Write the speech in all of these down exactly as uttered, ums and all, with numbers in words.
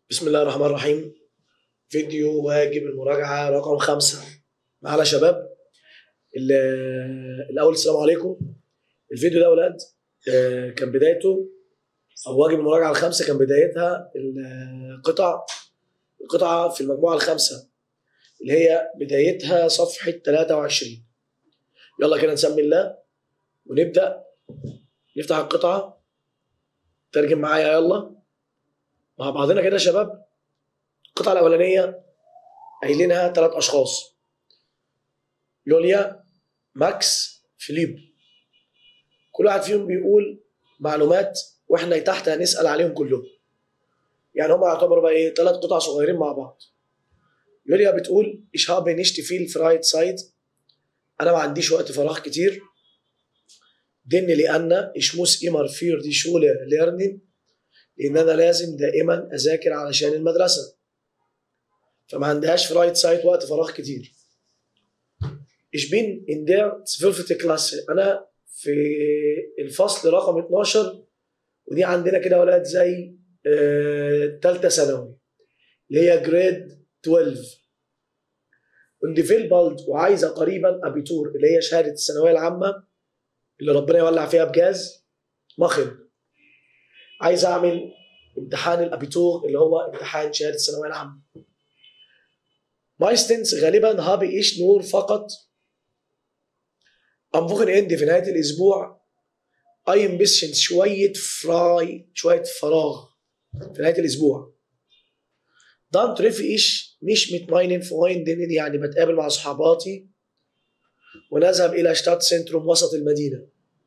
بسم الله الرحمن الرحيم. فيديو واجب المراجعة رقم خمسة معانا شباب. الأول السلام عليكم. الفيديو ده يا ولاد كان بدايته أو واجب المراجعة الخمسة كان بدايتها القطع القطعة في المجموعة الخامسة اللي هي بدايتها صفحة ثلاثة وعشرين. يلا كده نسمي الله ونبدأ نفتح القطعة. ترجم معايا يلا مع بعضنا كده يا شباب. القطعة الأولانية قايلينها ثلاث أشخاص: يوليا، ماكس، فيليب. كل واحد فيهم بيقول معلومات واحنا تحت هنسأل عليهم كلهم. يعني هم يعتبروا بقى ايه ثلاث قطع صغيرين مع بعض. يوليا بتقول ich habe nicht viel Freizeit. أنا ما عنديش وقت فراغ كتير. denn لأن ich muss immer für die Schule lernen. لأن أنا لازم دائما أذاكر علشان المدرسة. فما عندهاش فرايت سايت وقت فراغ كتير. ich bin in der zwölften Klasse. أنا في الفصل رقم اتناشر، ودي عندنا كده ولاد زي آه تالتة ثانوي اللي هي جريد اتناشر. und will bald وعايزة قريبا أبيتور اللي هي شهادة الثانوية العامة اللي ربنا يولع فيها بجاز مخن. عايز أعمل امتحان الأبيتور اللي هو امتحان شهادة الثانوية العامة. meistens غالبا habe ich nur فقط am Wochenende في نهاية الأسبوع ein bisschen شوية فراي شوية فراغ في نهاية الأسبوع. dann treffe ich mich mit meinen Freundinnen يعني بتقابل مع أصحاباتي ونذهب إلى Stadtzentrum وسط المدينة.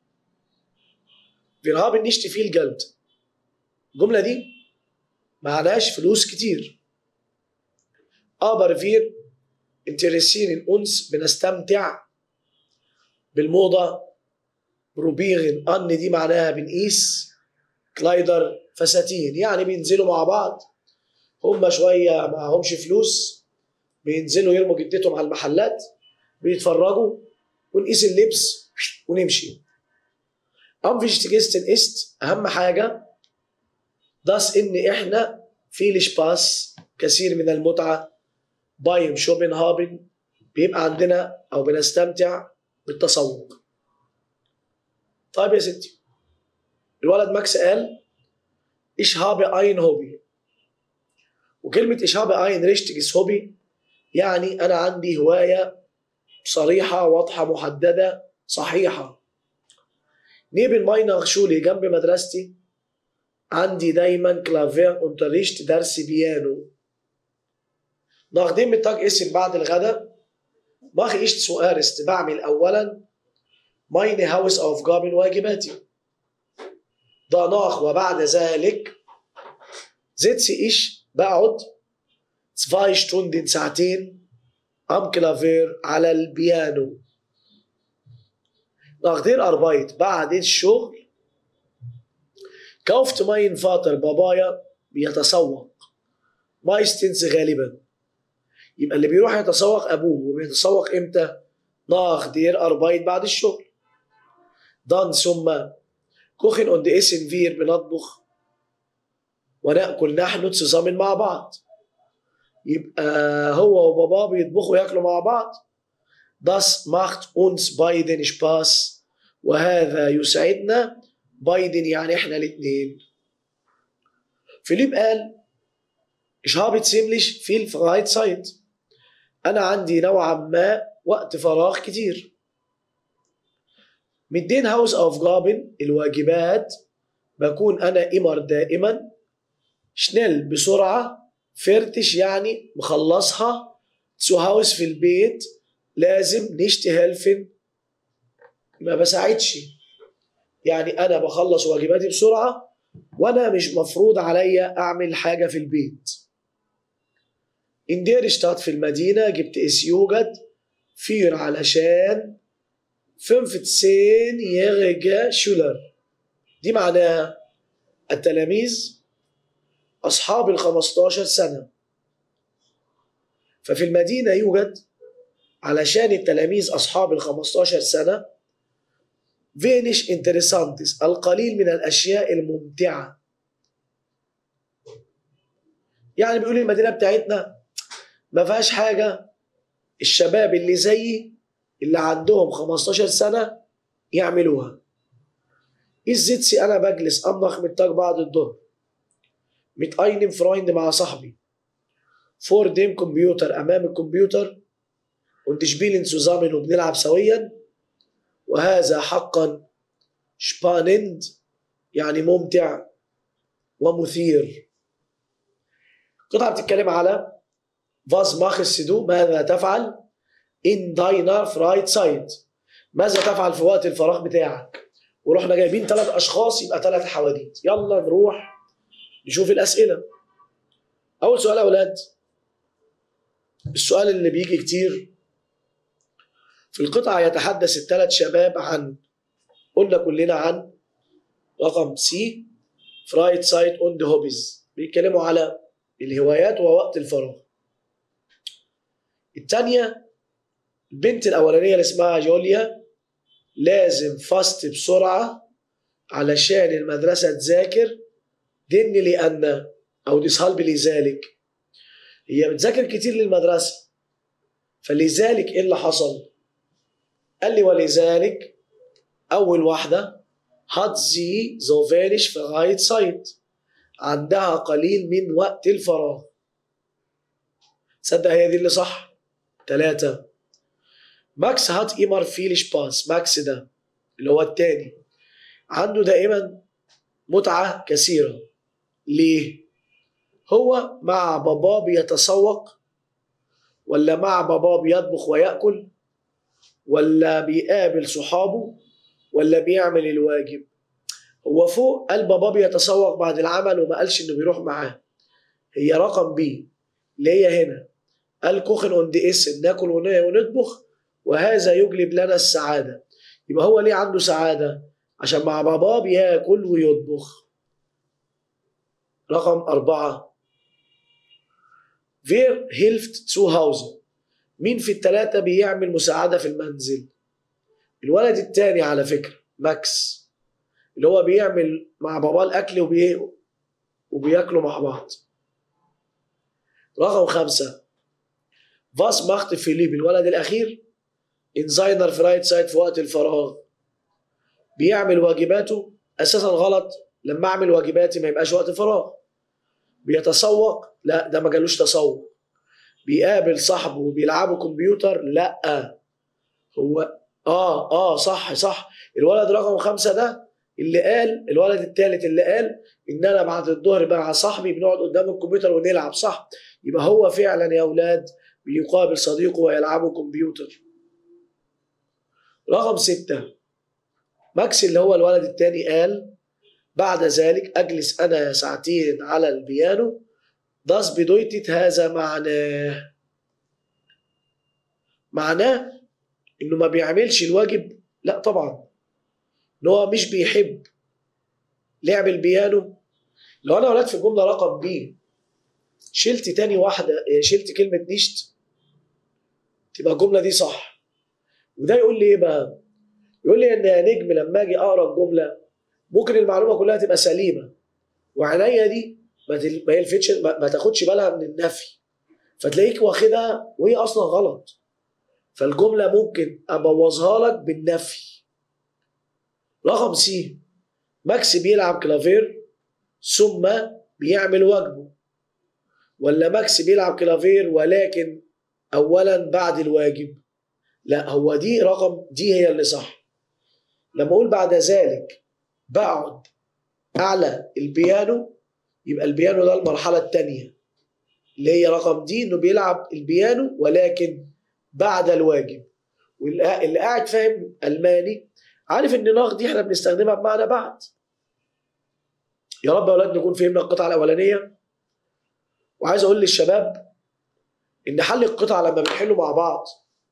wir haben nicht viel Geld. الجملة دي معناش فلوس كتير. aber wir interessieren uns بنستمتع بالموضة. بروبيغن أن دي معناها بنقيس. كلايدر فساتين يعني بينزلوا مع بعض. هم شوية معهمش فلوس بينزلوا يرموا جدتهم على المحلات بيتفرجوا ونقيس اللبس ونمشي. أم فيشتجستن إست أهم حاجة داس إن إحنا في الشباس كثير من المتعة. بايم شوبن هابن بيبقى عندنا أو بنستمتع بالتسوق. طيب يا ستي، الولد ماكس قال ich habe ein Hobby. وكلمة ich habe ein richtiges Hobby يعني أنا عندي هواية صريحة واضحة محددة صحيحة. neben meiner Schule جنب مدرستي عندي دايما كلافير unterricht درس بيانو. nachdem Mittagessen بعد الغداء mache ich zuerst بعمل أولا meine Hausaufgaben واجباتي. danach وبعد ذلك sitze ich بقعد zwei Stunden ساعتين am Klavier على البيانو. nach der Arbeit بعد الشغل kauft mein Vater بابايا بيتسوق. meistens غالبا. يبقى اللي بيروح يتسوق أبوه وبيتسوق إمتى؟ nach der Arbeit بعد الشغل. dann ثم kochen und essen wir بنطبخ ونأكل نحن zusammen مع بعض. يبقى هو وباباه بيطبخوا وياكلوا مع بعض. das macht uns beiden Spaß وهذا يسعدنا. beiden يعني احنا الاثنين. فيليب قال ich habe ziemlich viel Freizeit. أنا عندي نوعا ما وقت فراغ كتير. mit den Hausaufgaben الواجبات بكون أنا immer دائما schnell بسرعة fertig يعني مخلصها zu Hause في البيت لازم nicht helfen ما بساعدش. يعني أنا بخلص واجباتي بسرعة وأنا مش مفروض عليا أعمل حاجة في البيت. in der Stadt في المدينة جبت اس يوجد فير علشان fünfzehnjährige Schüler. دي معناها التلاميذ أصحاب الخمستاشر سنة. ففي المدينة يوجد علشان التلاميذ أصحاب الخمستاشر سنة wenig interessantes القليل من الأشياء الممتعة. يعني بيقول المدينه بتاعتنا ما فيهاش حاجه الشباب اللي زيي اللي عندهم خمستاشر سنه يعملوها. الزيتسي انا بجلس امضخ متاج بعد الظهر ميت اينم فرايند مع صاحبي فور ديم كمبيوتر امام الكمبيوتر und spielen zusammen وبنلعب سويا، وهذا حقا spannend يعني ممتع ومثير. قطعة بتتكلم على was machst du ماذا تفعل in deiner Freizeit ماذا تفعل في وقت الفراغ بتاعك. ورحنا جايبين ثلاث اشخاص يبقى ثلاث حواديت. يلا نروح نشوف الاسئله. اول سؤال يا اولاد، السؤال اللي بيجي كتير في القطعه، يتحدث الثلاث شباب عن، قلنا كلنا عن رقم سي فرايت سايت اون هوبيز، بيتكلموا على الهوايات ووقت الفراغ. الثانيه البنت الاولانيه اللي اسمها جوليا لازم فاست بسرعه علشان المدرسه تذاكر دن لان او ديسهالب لذلك، هي بتذاكر كتير للمدرسه فلذلك ايه اللي حصل؟ قال لي ولذلك اول واحده هات زي زوفانش في غايه سايت عندها قليل من وقت الفراغ. تصدق هي دي اللي صح. ثلاثة ماكس هات ايمر فيلش باس، ماكس ده اللي هو التاني عنده دائما متعة كثيرة. ليه؟ هو مع باباه بيتسوق ولا مع باباه بيطبخ ويأكل ولا بيقابل صحابه ولا بيعمل الواجب؟ هو فوق قال باباه بيتسوق بعد العمل وما قالش انه بيروح معاه. هي رقم بي اللي هي هنا قال كوخن اون دي اس ناكل ونطبخ وهذا يجلب لنا السعادة. يبقى هو ليه عنده سعادة؟ عشان مع باباه بياكل ويطبخ. رقم أربعة فير هيلفت zu Hause، مين في الثلاثة بيعمل مساعدة في المنزل؟ الولد الثاني على فكرة ماكس اللي هو بيعمل مع باباه الأكل وبي... وبياكلوا مع بعض. رقم خمسة فاس ماخت فيليب الولد الأخير انزاينر في رايت سايد في وقت الفراغ بيعمل واجباته. أساسا غلط، لما أعمل واجباتي ما يبقاش وقت فراغ. بيتسوق، لا ده ما جالوش تسوق. بيقابل صاحبه وبيلعبوا كمبيوتر، لا هو اه اه صح صح. الولد رقم خمسة ده اللي قال، الولد الثالث اللي قال ان انا بعد الظهر مع صاحبي بنقعد قدام الكمبيوتر ونلعب، صح. يبقى هو فعلا يا اولاد بيقابل صديقه ويلعبوا كمبيوتر. رقم ستة ماكس اللي هو الولد الثاني قال بعد ذلك اجلس انا ساعتين على البيانو. das bedeutet هذا معناه معناه انه ما بيعملش الواجب، لا طبعا، ان هو مش بيحب لعب البيانو. لو انا ولاد في الجمله رقم بي شلت تاني واحده، شلت كلمه نيشت، تبقى الجمله دي صح. وده يقول لي ايه بقى؟ يقول لي ان يا نجم لما اجي اقرا الجمله ممكن المعلومه كلها تبقى سليمه وعينيا دي ما يلفتش، ما تاخدش بالها من النفي، فتلاقيك واخدها وهي اصلا غلط، فالجمله ممكن ابوظها لك بالنفي. رقم سي ماكس بيلعب كلافير ثم بيعمل واجبه، ولا ماكس بيلعب كلافير ولكن اولا بعد الواجب؟ لا، هو دي رقم دي هي اللي صح. لما اقول بعد ذلك بقعد على البيانو، يبقى البيانو ده المرحله الثانيه اللي هي رقم دي، انه بيلعب البيانو ولكن بعد الواجب. واللي قاعد فاهم الماني عارف ان ناغ دي احنا بنستخدمها بمعنى بعد. يا رب يا اولاد نكون فهمنا القطعه الاولانيه. وعايز اقول للشباب ان حل القطعه لما بنحله مع بعض،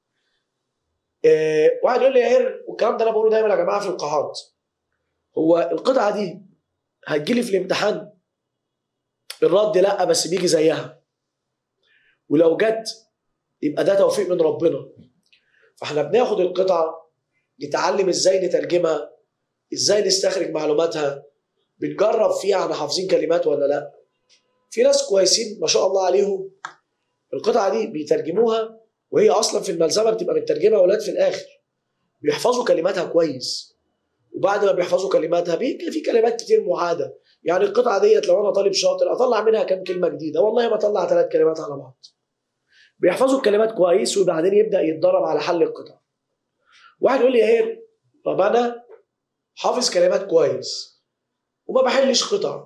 إيه واحد يقول لي يا هير، والكلام ده انا بقوله دايما يا جماعه في القاعات، هو القطعه دي هتجيلي في الامتحان؟ الرد لا، بس بيجي زيها، ولو جت يبقى ده توفيق من ربنا. فاحنا بناخد القطعه نتعلم ازاي نترجمها، ازاي نستخرج معلوماتها، بنجرب فيها احنا حافظين كلمات ولا لا. في ناس كويسين ما شاء الله عليهم القطعه دي بيترجموها، وهي اصلا في الملزمه بتبقى مترجمه يا اولاد في الاخر، بيحفظوا كلماتها كويس، وبعد ما بيحفظوا كلماتها بيجي في كلمات كتير معاده. يعني القطعه ديت لو انا طالب شاطر اطلع منها كام كلمه جديده، والله ما اطلع ثلاث كلمات على بعض. بيحفظوا الكلمات كويس وبعدين يبدا يتدرب على حل القطع. واحد يقول لي يا هير طب انا حافظ كلمات كويس وما بحلش قطع،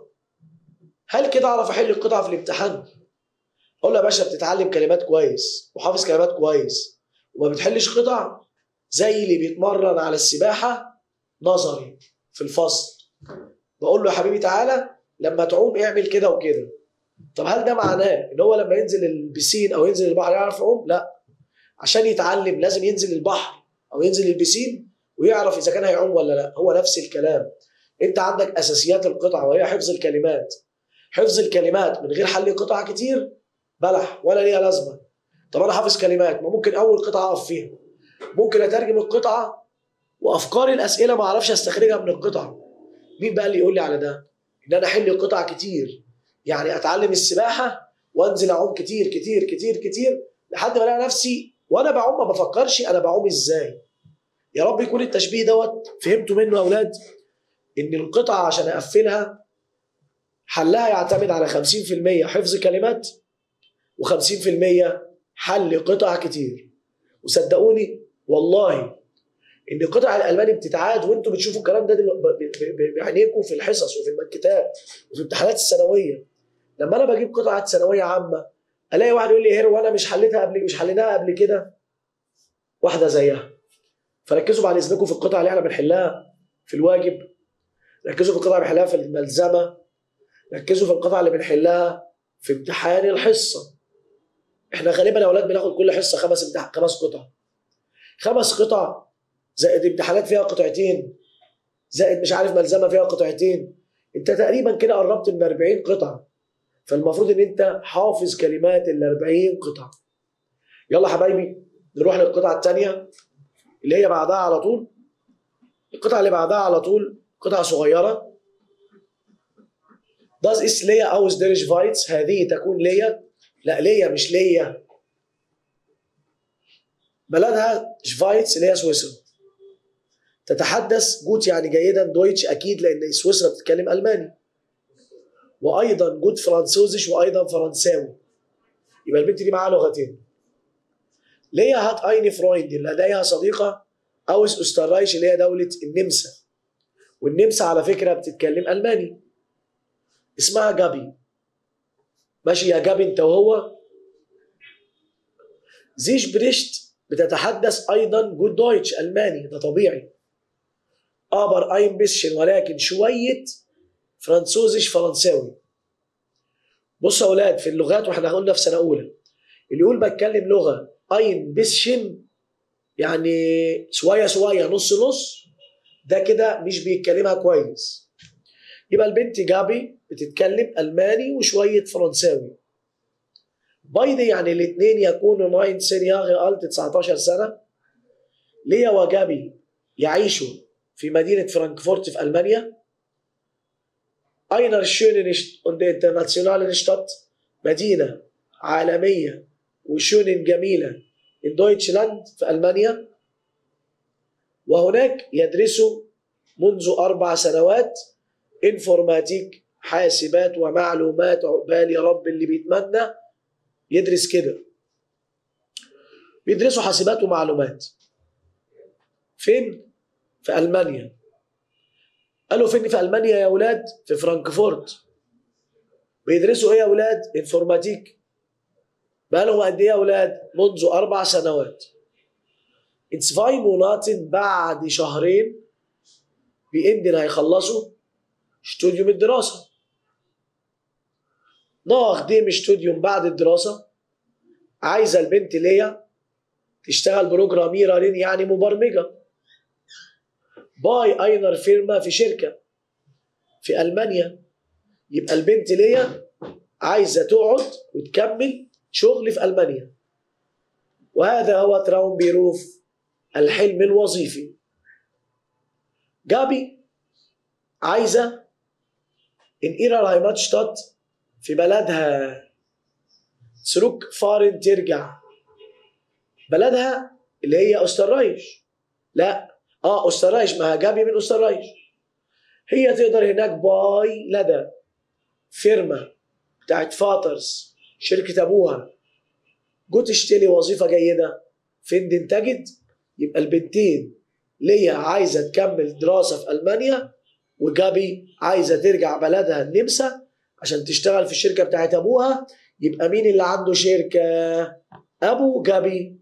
هل كده اعرف احل القطع في الامتحان؟ اقول له يا باشا بتتعلم كلمات كويس وحافظ كلمات كويس وما بتحلش قطع، زي اللي بيتمرن على السباحه نظري في الفصل. بقول له يا حبيبي تعالى لما تعوم اعمل كده وكده. طب هل ده معناه ان هو لما ينزل البسين او ينزل البحر يعرف يعوم؟ لا، عشان يتعلم لازم ينزل البحر او ينزل البسين ويعرف اذا كان هيعوم ولا لا. هو نفس الكلام، انت عندك اساسيات القطع وهي حفظ الكلمات. حفظ الكلمات من غير حل قطع كتير بلح ولا ليها لازمه. طب انا حافظ كلمات، ما ممكن اول قطعه اقف فيها، ممكن اترجم القطعه وافكار الاسئله ما اعرفش استخرجها من القطعه. مين بقى اللي يقول لي على ده؟ ان انا احل قطع كتير، يعني اتعلم السباحه وانزل اعوم كتير كتير كتير كتير لحد ما الاقي نفسي وانا بعوم ما بفكرش انا بعوم ازاي. يا رب يكون التشبيه دوت فهمتوا منه يا اولاد، ان القطعه عشان اقفلها حلها يعتمد على خمسين في المية حفظ كلمات وخمسين في المية حل قطع كتير. وصدقوني والله ان قطع الالماني بتتعاد وانتم بتشوفوا الكلام ده بعينيكم في الحصص وفي الكتاب وفي امتحانات الثانويه. لما انا بجيب قطعه ثانويه عامه الاقي واحد يقول لي هير وانا مش حليتها قبل مش حليناها قبل كده واحده زيها. فركزوا بعد اذنكم في القطع اللي احنا بنحلها في الواجب، ركزوا في القطع اللي بنحلها في الملزمه، ركزوا في القطع اللي بنحلها في امتحان الحصه. احنا غالبا يا اولاد بناخد كل حصه خمس امتحان خمس قطع، خمس قطع زائد امتحانات فيها قطعتين زائد مش عارف ملزمه فيها قطعتين، انت تقريبا كده قربت من أربعين قطعه. فالمفروض ان انت حافظ كلمات ال أربعين قطعه. يلا حبايبي نروح للقطعه الثانيه اللي هي بعدها على طول. القطعه اللي بعدها على طول قطعه صغيره. Das ist Lea aus der Schweiz. هذه تكون ليا، لا ليا مش ليا، بلدها شفايتس اللي هي سويسرا. تتحدث جوت يعني جيدا دويتش اكيد لان سويسرا بتتكلم الماني، وايضا جوت فرانسوزيش وايضا فرنساوي. يبقى البنت دي معاها لغتين. ليا هات ايني فرويند لديها صديقه اوس اوسترايش اللي هي دوله النمسا، والنمسا على فكره بتتكلم الماني، اسمها جابي. ماشي يا جابي انت وهو. زيش بريشت بتتحدث ايضا جود دويتش الماني، ده طبيعي. ابر اين بيشن ولكن شويه فرنسوزيش فرنساوي. بصوا يا اولاد في اللغات واحنا قلنا في سنه اولى اللي يقول بتكلم لغه اين بيشن يعني شويه شويه نص نص، ده كده مش بيتكلمها كويس. يبقى البنت جابي بتتكلم الماني وشويه فرنساوي. بايدي يعني الاثنين يكونوا ناين سينياغ الت تسعتاشر سنه. ليا وجابي يعيشوا في مدينه فرانكفورت في المانيا. اينر شونن und internationalen Stadt مدينه عالميه وشونن جميله in Deutschland في المانيا. وهناك يدرسوا منذ اربع سنوات انفورماتيك حاسبات ومعلومات. عقبال يا رب اللي بيتمنى يدرس كده. بيدرسوا حاسبات ومعلومات فين؟ في المانيا. قالوا فين في المانيا يا اولاد؟ في فرانكفورت. بيدرسوا ايه يا اولاد؟ انفورماتيك. بقالهم قد ايه يا اولاد؟ منذ اربع سنوات. اتسفاي موناتن بعد شهرين بيندن هيخلصوا ستوديوم الدراسه. ناخ ديم ستوديوم بعد الدراسه عايزه البنت ليا تشتغل بروجراميرين يعني مبرمجه. باي اينر فيرما في شركه في المانيا. يبقى البنت ليا عايزه تقعد وتكمل شغل في المانيا. وهذا هو تراوم بيروف الحلم الوظيفي. جابي عايزه ان ihrer Heimatstadt في بلدها سلوك فارن ترجع بلدها اللي هي أستراليش. لا اه أستراليش، ما جابي من أستراليش. هي تقدر هناك باي لدى فيرما بتاعت فاترز شركة أبوها جو تشتري وظيفة جيدة فين دي انتجت، يبقى البنتين ليا عايزة تكمل دراسة في ألمانيا وجابي عايزة ترجع بلدها النمسا عشان تشتغل في الشركة بتاعت أبوها. يبقى مين اللي عنده شركة؟ أبو جابي.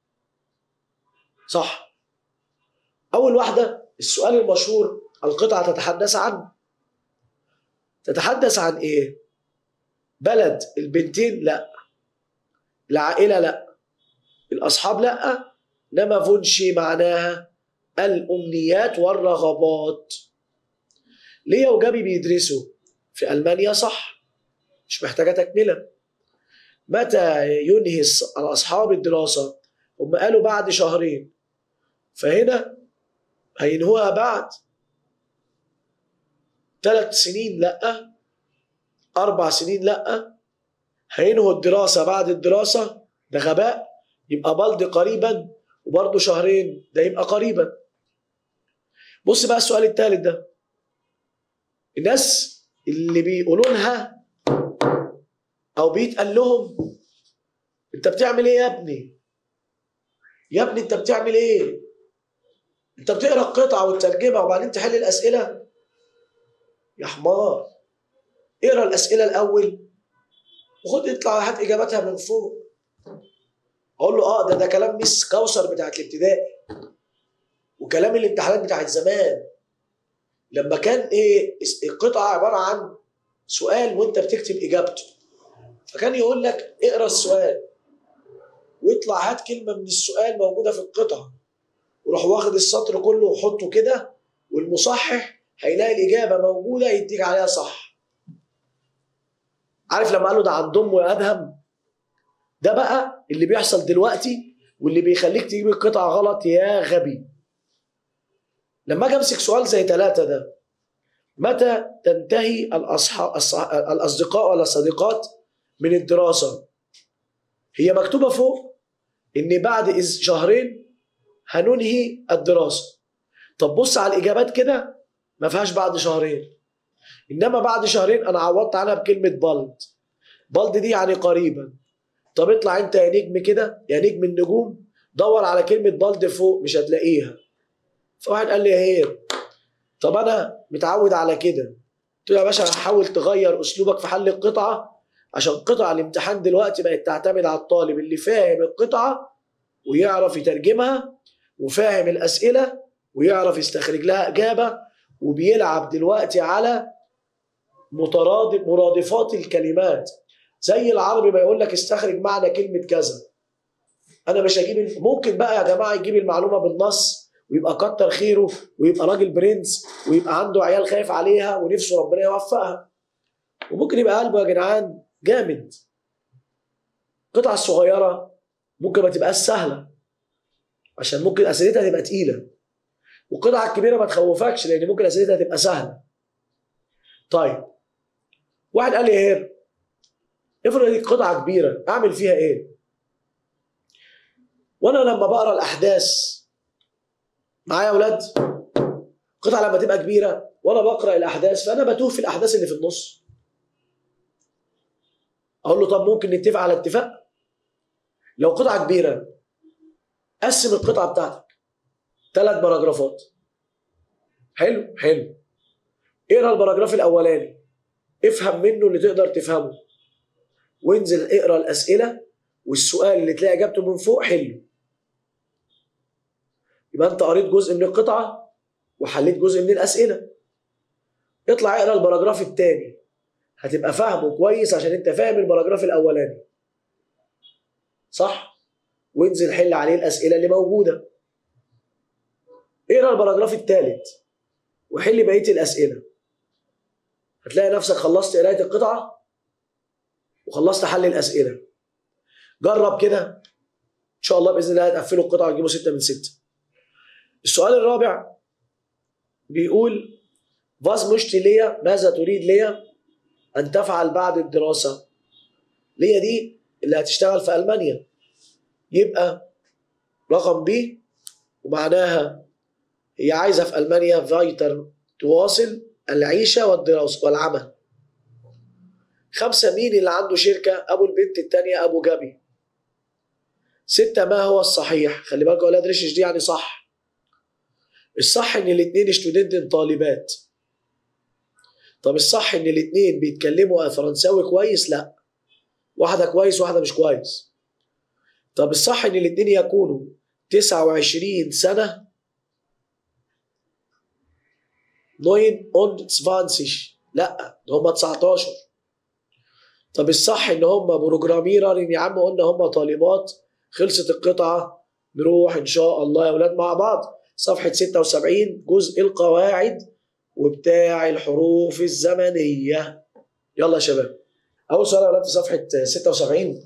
صح. أول واحدة السؤال المشهور القطعة تتحدث عن تتحدث عن إيه؟ بلد البنتين لا، العائلة لا، الأصحاب لا، إنما فونشي معناها الأمنيات والرغبات. ليا وجابي بيدرسوا في ألمانيا صح، مش محتاجة تكملة. متى ينهي الأصحاب الدراسة؟ هم قالوا بعد شهرين، فهنا هينهوها بعد ثلاث سنين لأ، أربع سنين لأ، هينهوا الدراسة بعد الدراسة، ده غباء. يبقى بلد قريبا، وبرضه شهرين ده يبقى قريبا. بص بقى السؤال الثالث ده، الناس اللي بيقولوا لها او بيتقال لهم انت بتعمل ايه يا ابني؟ يا ابني انت بتعمل ايه؟ انت بتقرا القطعه وتترجمها وبعدين تحل الاسئله؟ يا حمار، اقرا الاسئله الاول وخد اطلع هات اجاباتها من فوق. اقول له اه ده ده كلام ميس كوثر بتاعت الابتدائي وكلام الامتحانات بتاعت زمان لما كان ايه القطعه عباره عن سؤال وانت بتكتب اجابته، فكان يقول لك اقرا السؤال واطلع هات كلمه من السؤال موجوده في القطعه وروح واخد السطر كله وحطه كده، والمصحح هيلاقي الاجابه موجوده يديك عليها صح. عارف لما قالوا ده عن ضم وادهم؟ ده بقى اللي بيحصل دلوقتي واللي بيخليك تجيب القطعه غلط يا غبي. لما اجي امسك سؤال زي ثلاثه ده، متى تنتهي الأصحاب الاصدقاء ولا الصديقات من الدراسه؟ هي مكتوبه فوق ان بعد شهرين هننهي الدراسه. طب بص على الاجابات كده ما فيهاش بعد شهرين، انما بعد شهرين انا عوضت عنها بكلمه بلد. بلد دي يعني قريبا. طب اطلع انت يا نجم كده يا نجم النجوم دور على كلمه بلد فوق مش هتلاقيها. فواحد قال لي يا هير طب انا متعود على كده. قلت له يا باشا حاول تغير اسلوبك في حل القطعه، عشان قطع الامتحان دلوقتي بقت تعتمد على الطالب اللي فاهم القطعه ويعرف يترجمها وفاهم الاسئله ويعرف يستخرج لها اجابه، وبيلعب دلوقتي على مترادف مرادفات الكلمات. زي العربي ما يقول لك استخرج معنى كلمه كذا، انا مش هجيب. ممكن بقى يا جماعه يجيب المعلومه بالنص ويبقى كتر خيره ويبقى راجل برنس ويبقى عنده عيال خايف عليها ونفسه ربنا يوفقها، وممكن يبقى قلبه يا جدعان جامد. القطعه الصغيره ممكن ما تبقاش سهله عشان ممكن اسئلتها تبقى تقيله، والقطعه الكبيره ما تخوفكش لان ممكن اسئلتها تبقى سهله. طيب واحد قال لي هير افرض دي قطعه كبيره اعمل فيها ايه؟ وانا لما بقرا الاحداث معايا يا اولاد، قطعه لما تبقى كبيره وانا بقرا الاحداث فانا بتوه في الاحداث اللي في النص. اقول له طب ممكن نتفق على اتفاق؟ لو قطعه كبيره قسم القطعه بتاعتك ثلاث باراجرافات. حلو حلو. اقرا الباراجراف الاولاني افهم منه اللي تقدر تفهمه وانزل اقرا الاسئله والسؤال اللي تلاقي اجابته من فوق حله. يبقى انت قريت جزء من القطعه وحليت جزء من الاسئله. اطلع اقرا الباراجراف الثاني هتبقى فاهمه كويس عشان انت فاهم الباراجراف الاولاني صح، وانزل حل عليه الاسئله اللي موجوده. اقرا الباراجراف الثالث وحل بقيه الاسئله، هتلاقي نفسك خلصت قرايه القطعه وخلصت حل الاسئله. جرب كده ان شاء الله باذن الله هتقفلوا القطعه وتجيبوا ستة من ستة. السؤال الرابع بيقول فاز مشتي ليا، ماذا تريد ليا؟ أن تفعل بعد الدراسة، اللي هي دي اللي هتشتغل في ألمانيا. يبقى رقم ب ومعناها هي عايزة في ألمانيا فايتر تواصل العيشة والدراسة والعمل. خمسة مين اللي عنده شركة؟ أبو البنت التانية أبو جابي. ستة ما هو الصحيح؟ خلي بالكوا يا ولاد ريشش دي يعني صح. الصح إن الاتنين ستودنت طالبات. طب الصح إن الاتنين بيتكلموا فرنساوي كويس؟ لأ، واحدة كويس واحدة مش كويس. طب الصح إن الاتنين يكونوا تسعة وعشرين سنة؟ نوين أوند زفانسيش، لأ ده هما تسعتاشر. طب الصح إن هما بروجراميرا؟ يا عم قلنا هما طالبات. خلصت القطعة، نروح إن شاء الله يا ولاد مع بعض صفحة ستة وسبعين جزء القواعد وبتاع الحروف الزمنية. يلا يا شباب، أول سؤال يا ولاد في صفحة ستة وسبعين.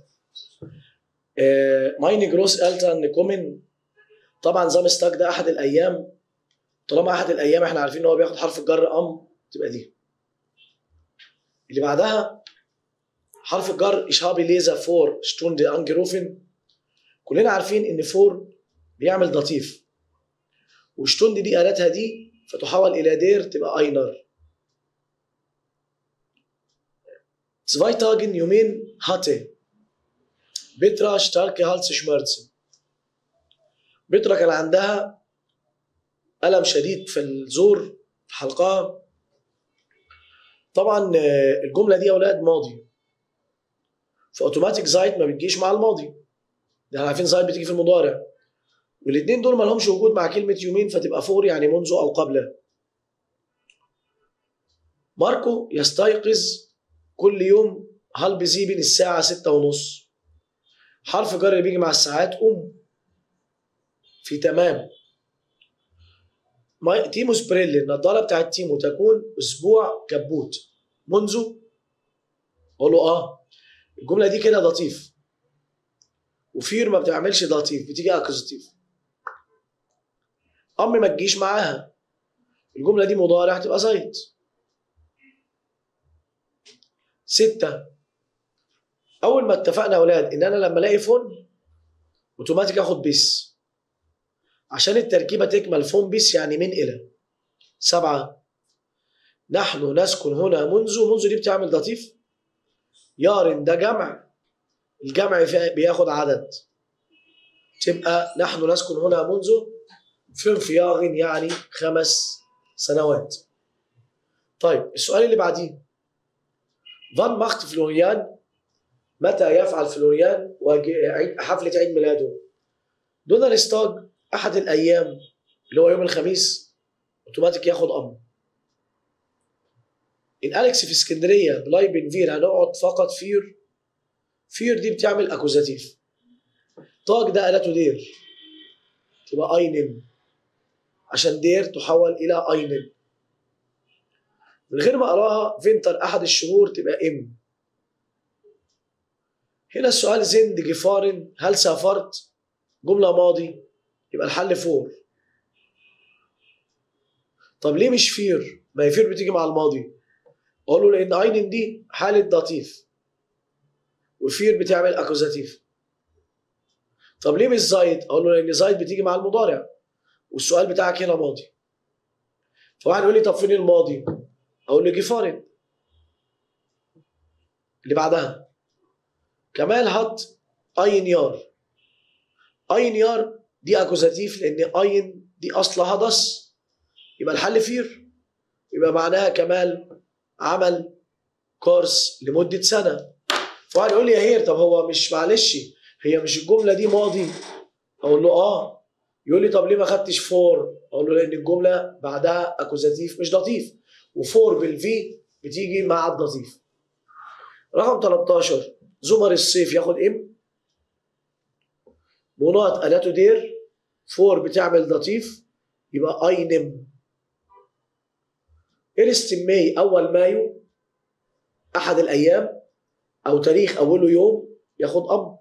ماين جروس ألتان كومن. طبعا زامستاك ده أحد الأيام. طالما أحد الأيام إحنا عارفين إن هو بياخد حرف الجر أم، تبقى دي. اللي بعدها حرف الجر إشهابي ليزا فور شتوند أنجروفن. كلنا عارفين إن فور بيعمل ضتيف، وشتوند دي آلتها دي فتحول إلى دير تبقى أينر. zwei Tagen يومين hatte بترا starke Halsschmerzen. بترا كان عندها ألم شديد في الزور في حلقها. طبعا الجملة دي يا أولاد ماضي، فأوتوماتيك زايد ما بتجيش مع الماضي، ده احنا عارفين زايد بتيجي في المضارع، والاثنين دول ما لهمش وجود مع كلمة يومين فتبقى فور يعني منذ أو قبل. ماركو يستيقظ كل يوم هل بزيبن الساعة ستة ونص. حرف جر اللي بيجي مع الساعات أم في تمام. تيمو سبريلي النضارة بتاعت تيمو تكون أسبوع كبوت منذ. أقول له آه الجملة دي كده لطيف، وفير ما بتعملش لطيف بتيجي أكوزيتيف. أم ما تجيش معاها، الجملة دي مضارع تبقى زايد. ستة، أول ما اتفقنا يا أولاد إن أنا لما ألاقي فون أوتوماتيك آخد بيس عشان التركيبة تكمل. فون بيس يعني من إلى. سبعة، نحن نسكن هنا منذ. منذ دي بتعمل لطيف. يارن ده جمع، الجمع بياخد عدد، تبقى نحن نسكن هنا منذ فين ياغن يعني خمس سنوات. طيب السؤال اللي بعديه، فان ماخت فلوريان، متى يفعل فلوريان حفلة عيد ميلاده؟ دونالستاج أحد الأيام اللي هو يوم الخميس، أوتوماتيك ياخد أم. إن أليكس في اسكندرية بلايبن فير هنقعد فقط فير. فير دي بتعمل أكوزاتيف. تاج ده آلته دير تبقى أينن عشان دير تحول إلى أينن. من غير ما أراها فينتر أحد الشهور تبقى إم. هنا السؤال زند جفارن هل سافرت؟ جملة ماضي يبقى الحل فور. طب ليه مش فير؟ ما هي فير بتيجي مع الماضي. أقول له لأن أينن دي حالة لطيف وفير بتعمل أكوزاتيف. طب ليه مش زايد؟ أقول له لأن زايد بتيجي مع المضارع والسؤال بتاعك هنا ماضي. فواحد يقول لي طب فين الماضي؟ أقول له جفارن. اللي بعدها كمال هات أين يار. أين يار دي أكوزاتيف لأن أين دي أصل هدس، يبقى الحل فير، يبقى معناها كمال عمل كورس لمدة سنة. فواحد يقول لي يا هير طب هو مش معلش هي مش الجملة دي ماضي؟ أقول له آه. يقول لي طب ليه ما خدتش فور؟ أقول له لأن الجملة بعدها أكوزاتيف مش لطيف، وفور بالفي بتيجي مع اللطيف. رقم تلتاشر، زمر الصيف ياخد ام. مناط آلاته دير. فور بتعمل لطيف يبقى أينم. إرستن ماي أول مايو أحد الأيام أو تاريخ أوله يوم ياخد أم.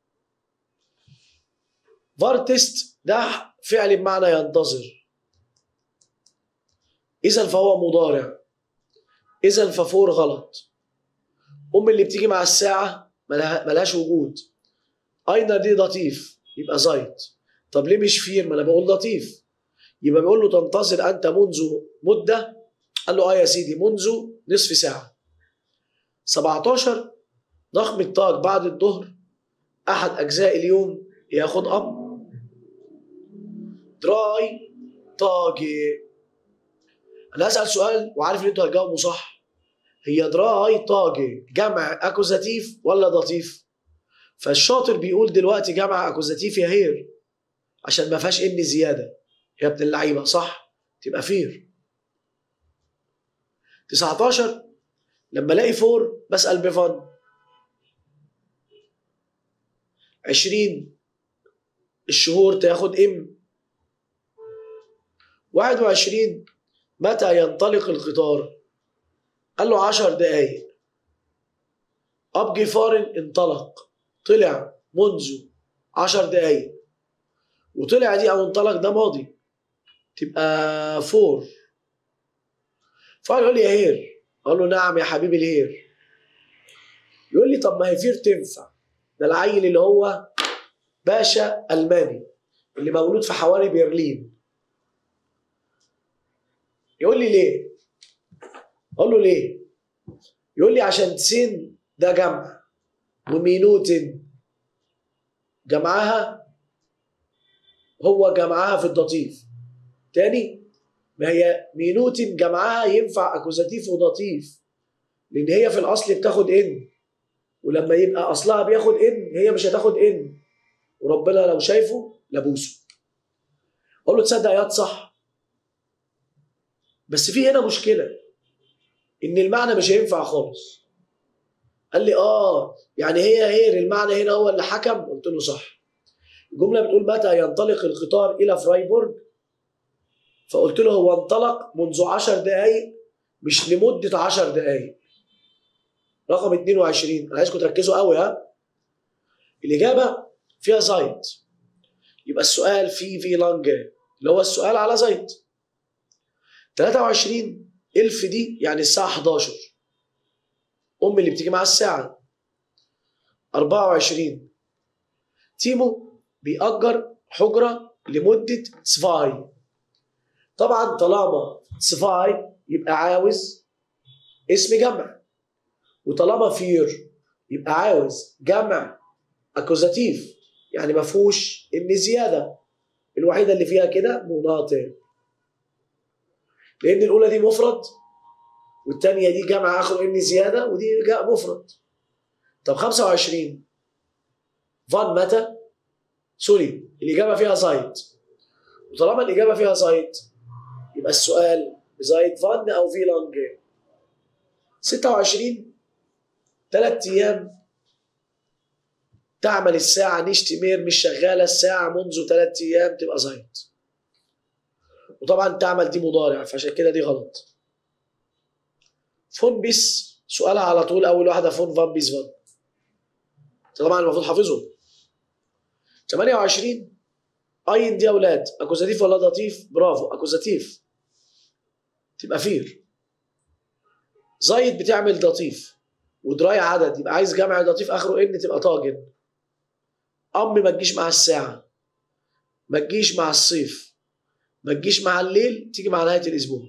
فارتست ده فعل بمعنى ينتظر، إذا فهو مضارع، إذا ففور غلط. ام اللي بتيجي مع الساعه ملها ملهاش وجود. اين دي لطيف يبقى زايد. طب ليه مش فير؟ ما انا بقول لطيف. يبقى بيقول له تنتظر انت منذ مده. قال له اه يا سيدي منذ نصف ساعه. سبعتاشر ضخم الطاق بعد الظهر احد اجزاء اليوم ياخد اب. دراي طاجي. انا هسال سؤال وعارف ان انتوا هتجاوبوا صح. هي دراي طاجي جمع اكوزاتيف ولا داتيف؟ فالشاطر بيقول دلوقتي جمع اكوزاتيف يا هير عشان ما فيهاش ان زياده يا ابن اللعيبه، صح؟ تبقى فير. تسعتاشر لما الاقي فور بسال بفن. عشرين الشهور تاخد ام. واحد وعشرين متى ينطلق القطار؟ قال له عشر دقايق. أبجي فارن انطلق، طلع منذ عشر دقايق، وطلع دي أو انطلق ده ماضي، تبقى فور. فقال يقول لي يا هير. أقول له نعم يا حبيبي الهير. يقول لي طب ما هي فير تنفع، ده العيل اللي هو باشا ألماني اللي مولود في حواري برلين. يقول لي ليه؟ أقول له ليه؟ يقول لي عشان سن ده جمع ومينوتن جمعها هو جمعها في الداتيف. تاني ما هي مينوتن جمعها ينفع اكوزاتيف وداتيف لان هي في الاصل بتاخد ان، ولما يبقى اصلها بياخد ان هي مش هتاخد ان، وربنا لو شايفه لبوسه. اقول له تصدق يا صح، بس في هنا مشكله ان المعنى مش هينفع خالص. قال لي اه يعني هي هير المعنى هنا هو اللي حكم. قلت له صح. الجمله بتقول متى ينطلق القطار الى فرايبورغ، فقلت له هو انطلق منذ عشر دقائق مش لمده عشر دقائق. رقم اتنين وعشرين انا عايزكم تركزوا قوي ها. الاجابه فيها زايد، يبقى السؤال فيه في لانج اللي هو السؤال على زايد. تلاتة وعشرين الف دي يعني الساعه حداشر، ام اللي بتيجي مع الساعه. أربعة وعشرين تيمو بيأجر حجره لمده سفاي. طبعا طالما سفاي يبقى عاوز اسم جمع، وطالما فير يبقى عاوز جمع اكوزاتيف يعني ما فيهوش ان زياده. الوحيده اللي فيها كده مناطق، لان الاولى دي مفرد والثانيه دي جمع اخر ان زياده ودي جاء مفرد. طب خمسة وعشرين فان متى؟ سوري الاجابه فيها زايد، وطالما الاجابه فيها زايد يبقى السؤال زايد فان او في لانج. ستة وعشرين ثلاث ايام تعمل الساعه نشتمير مش شغاله الساعه منذ ثلاث ايام تبقى زايد، وطبعا تعمل دي مضارع فعشان كده دي غلط. فون بيس سؤالها على طول اول واحده فون فان بيس فان، طبعا المفروض حافظهم. ثمانية وعشرين اين دي يا اولاد اكوزاتيف ولا داتيف؟ برافو اكوزاتيف تبقى فير. زايد بتعمل داتيف ودراي عدد يبقى عايز جمع داتيف اخره ان تبقى طاجن. ام ما تجيش مع الساعه، ما تجيش مع الصيف، ما تجيش مع الليل، تيجي مع نهايه الاسبوع.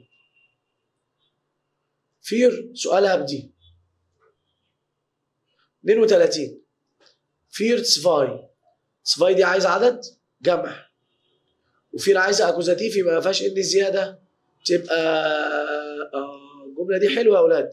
فير سؤالها بدي. اتنين وتلاتين فير سفاي. سفاي دي عايز عدد جمع، وفير عايزه اكوزاتيف يبقى ما فيهاش ان زياده تبقى اه الجمله دي حلوه يا اولاد.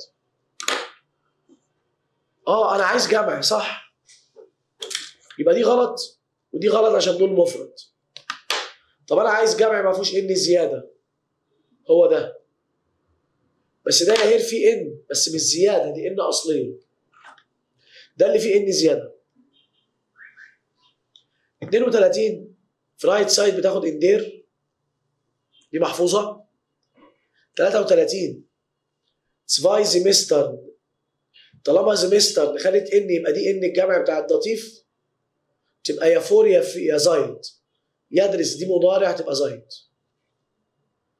اه انا عايز جمع صح، يبقى دي غلط ودي غلط عشان دول مفرد. طب انا عايز جمع ما فيهوش ان زياده، هو ده، بس ده هير فيه ان بس مش زياده، دي ان اصليه، ده اللي فيه ان زياده. اتنين وتلاتين في رايت سايد بتاخد اندير دي محفوظه. تلاتة وتلاتين سفاي زيمستر، طالما زيمستر خدت ان يبقى دي ان الجمع بتاع الداتيف تبقى يا فور يا في يا زايد. يدرس دي مضارع تبقى زايد.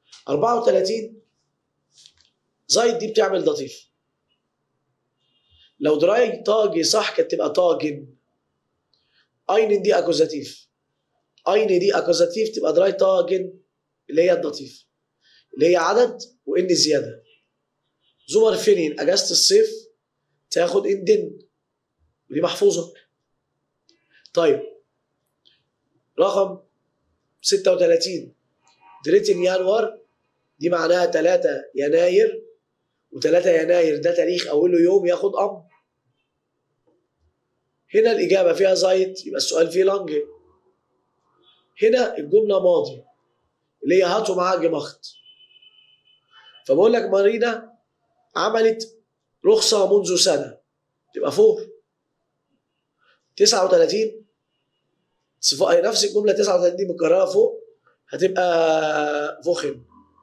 أربعة وتلاتين زايد دي بتعمل داتيف. لو دراي طاجي صح كانت تبقى طاجن. اين دي اكوزاتيف، اين دي اكوزاتيف تبقى دراي طاجن اللي هي الداتيف اللي هي عدد وان زياده. زمر فينين اجازه الصيف تاخد اندن ودي محفوظه. طيب رقم ستة وثلاثين دريتن يناير دي معناها ثلاثة يناير، و3 يناير ده تاريخ اوله يوم ياخد ام. هنا الاجابه فيها زايت يبقى السؤال فيه لانج. هنا الجمله ماضي اللي هي هاتوا معاه جمخت. فبقول لك مارينا عملت رخصه منذ سنه تبقى فور. تسعة وثلاثين صفاء نفس الجمله تسعة وثلاثين دي مكرره فوق هتبقى فوخن.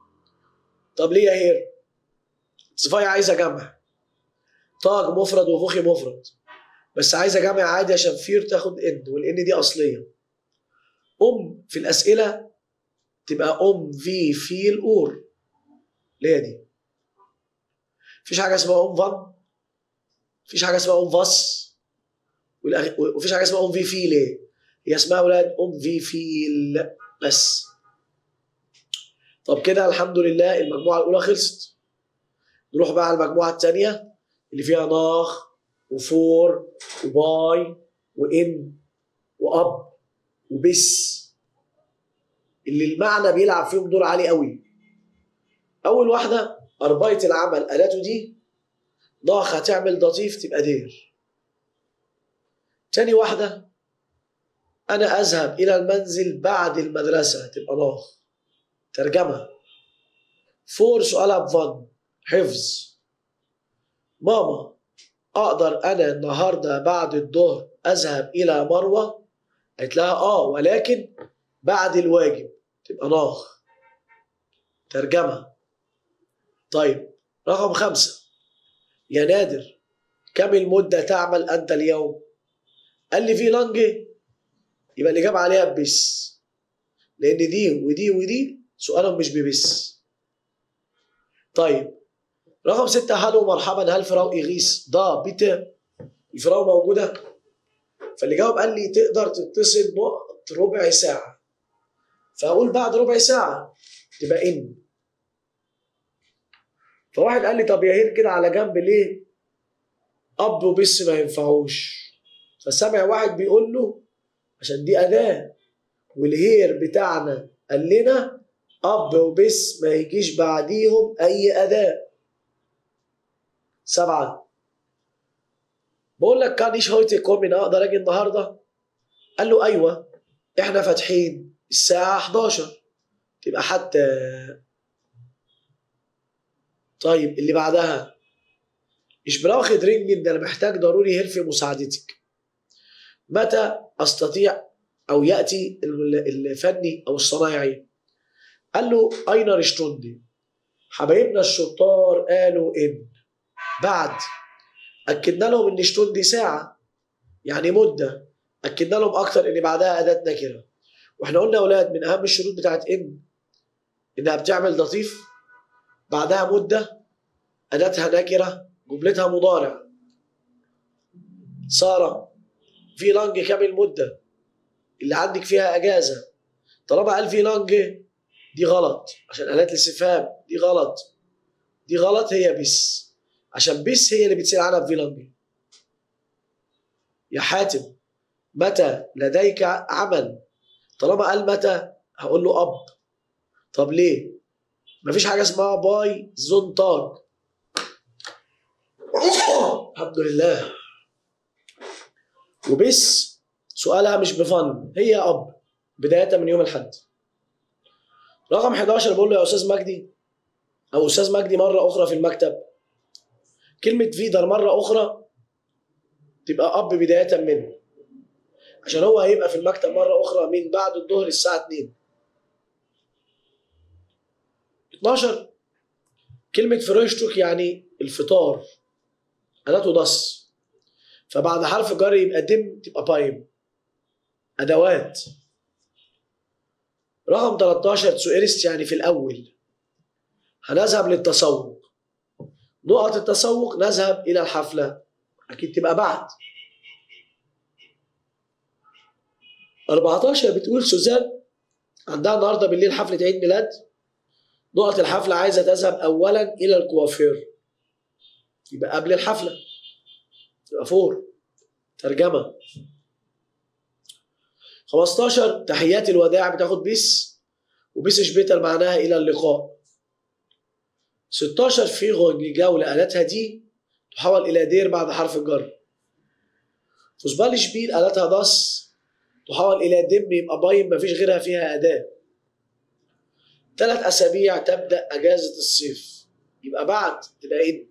طب ليه يا هير؟ صفاء عايزه جمع طاج مفرد وفوخي مفرد، بس عايزه جمع عادي عشان فير تاخد ان، والان دي اصليه. ام في الاسئله تبقى ام في فيل اور اللي هي دي. مفيش حاجه اسمها ام فان، مفيش حاجه اسمها ام فاس، ومفيش حاجه اسمها ام في فيل. ايه هي اسمها اولاد؟ ام في فيل بس. طب كده الحمد لله المجموعه الاولى خلصت. نروح بقى على المجموعه الثانيه اللي فيها ناخ وفور وباي وان واب وبس، اللي المعنى بيلعب فيهم دور عالي قوي. اول واحده اربايه العمل الاته دي ناخ هتعمل ضطيف تبقى دير. تاني واحده انا اذهب الى المنزل بعد المدرسه تبقى ناخ. ترجمه فور سؤالها بفن حفظ. ماما اقدر انا النهارده بعد الظهر اذهب الى مروه؟ قالت لها اه ولكن بعد الواجب تبقى ناخ. ترجمه. طيب رقم خمسة يا نادر كم المدة تعمل أنت اليوم؟ قال لي في لانجي يبقى الإجابة عليها بس، لأن دي ودي ودي سؤالهم مش ببس. طيب رقم ستة هلو مرحبا هل فراو إغيث ده بيتا؟ الفراو موجودة؟ فاللي جاوب قال لي تقدر تتصل وقت ربع ساعة، فأقول بعد ربع ساعة تبقى إن. فواحد قال لي طب يا هير كده على جنب ليه اب وبس ما ينفعوش؟ فسمع واحد بيقول له عشان دي اداه والهير بتاعنا قال لنا اب وبس ما يجيش بعديهم اي اداه. سبعه بقول لك كان ايش هويتي كومين اقدر اجي النهارده؟ قال له ايوه احنا فاتحين الساعه احداشر تبقى حتى. طيب اللي بعدها مش براخد رينج ده انا محتاج ضروري هير في مساعدتك. متى استطيع او ياتي الفني او الصنايعي؟ قال له اين رشتوندي؟ حبايبنا الشطار قالوا ان. بعد اكدنا لهم ان شتوندي ساعه يعني مده، اكدنا لهم اكتر ان بعدها اداه نكره. واحنا قلنا يا اولاد من اهم الشروط بتاعت ان انها بتعمل لطيف بعدها مده اداتها نكره جملتها مضارع. ساره في لانج كامل مده اللي عندك فيها اجازه. طالما قال في لانج دي غلط عشان آلات الاستفهام، دي غلط دي غلط هي بس عشان بس هي اللي بتسال عنها في لانج. يا حاتم متى لديك عمل؟ طالما قال متى هقول له اب. طب ليه؟ مفيش حاجه اسمها باي زونتاج. الحمد لله. وبس سؤالها مش بفن هي اب بدايه من يوم الاحد. رقم احداشر بقول له يا استاذ مجدي او استاذ مجدي مره اخرى في المكتب. كلمه فيدر مره اخرى تبقى اب بدايه من، عشان هو هيبقى في المكتب مره اخرى من بعد الظهر الساعه اتنين. اتناشر كلمه فرويشتوك يعني الفطار اداته دس، فبعد حرف جر يبقى دم تبقى بايم ادوات. رقم تلتاشر تسويرست يعني في الاول. هنذهب للتسوق. نقط التسوق نذهب الى الحفله. اكيد تبقى بعد. أربعتاشر بتقول سوزان عندها النهارده بالليل حفله عيد ميلاد، نقط الحفله عايزه تذهب اولا الى الكوافير، يبقى قبل الحفله، يبقى فور. ترجمه. خمستاشر تحيات الوداع بتاخد بيس، وبيس شبيتر معناها الى اللقاء. ستاشر في جولة قالتها دي تحول الى دير بعد حرف الجر. فوسبال شبيل قالتها داس تحول الى دم، يبقى باين مفيش غيرها فيها اداه. ثلاث اسابيع تبدا اجازه الصيف، يبقى بعد تبقى ان.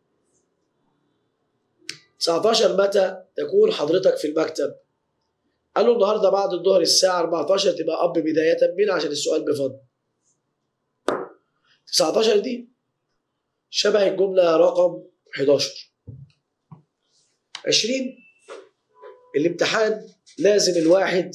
تسعتاشر متى تكون حضرتك في المكتب؟ قال له النهارده بعد الظهر الساعه أربعتاشر، تبقى اب بدايه من عشان السؤال بفضل. تسعتاشر دي شبه الجمله رقم حداشر. عشرين الامتحان لازم الواحد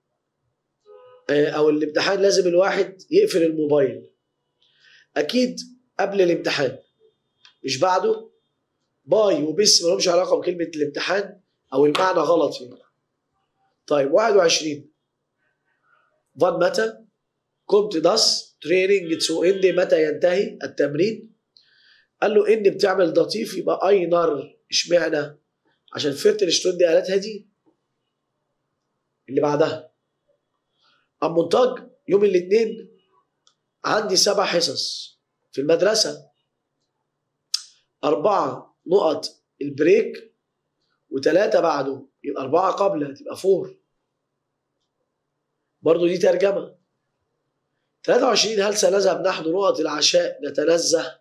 او الامتحان لازم الواحد يقفل الموبايل. اكيد قبل الامتحان مش بعده. باي وبس مالهمش علاقه بكلمه الامتحان او المعنى غلط يعني. طيب واحد وعشرين فان متى كنت داس تريننج تو اند، متى ينتهي التمرين؟ قال له ان بتعمل لطيف، يبقى اي نار. اشمعنى؟ عشان فيرتل شتون دي قالتها دي اللي بعدها. أم منتج يوم الاثنين عندي سبع حصص في المدرسة، أربعة نقط البريك وثلاثة بعده، يبقى أربعة قبل تبقى فور. برضو دي ترجمة. ثلاثة وعشرين هل سنذهب نحن نقط العشاء نتنزه؟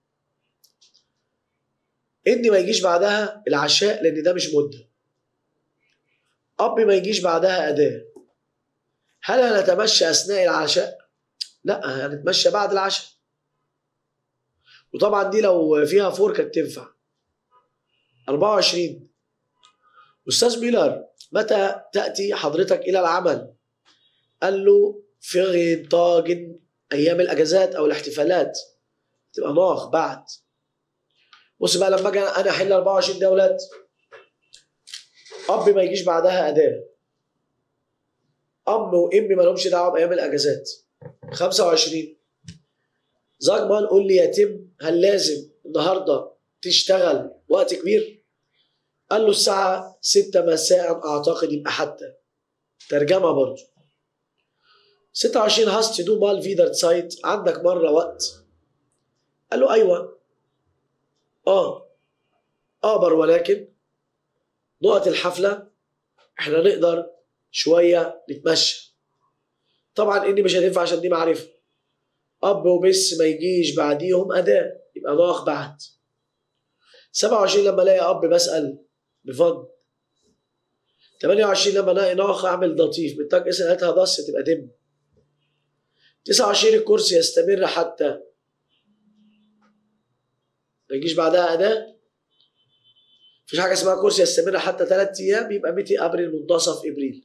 إن ما يجيش بعدها العشاء لأن ده مش مدة. أب ما يجيش بعدها أداة. هل هنتمشى أثناء العشاء؟ لا، هنتمشى بعد العشاء. وطبعا دي لو فيها فور كانت تنفع. أربعة وعشرين أستاذ ميلر متى تأتي حضرتك إلى العمل؟ قال له في طاجن أيام الأجازات أو الاحتفالات، تبقى ناخ بعد. بص بقى لما أجي أنا أحل أربعة وعشرين ده يا ولاد، أب ما يجيش بعدها أداة. أم وإم ما لهمش دعوة بأيام الأجازات. خمسة وعشرين زاجمان قول لي يتم هل لازم النهارده تشتغل وقت كبير؟ قال له الساعة ستة مساء أعتقد، يبقى حتى. ترجمة برضه. ستة وعشرين هاست دو مال فيدر سايت، عندك مرة وقت؟ قال له أيوه. آه آبر ولكن نقط الحفلة إحنا نقدر شوية نتمشى. طبعا إني مش هتنفع عشان دي معرفة. أب وبس ما يجيش بعديهم أداة، يبقى ناخ بعد. سبعة وعشرين لما الاقي اب بسال بفضل. ثمانية وعشرين لما الاقي ناخ اعمل لطيف بالتاج اسال هاتها ضص تبقى دم. تسعة وعشرين الكورس يستمر حتى ما يجيش بعدها اداه. مفيش حاجه اسمها كورس يستمر حتى ثلاث ايام، يبقى مئة ابريل منتصف ابريل.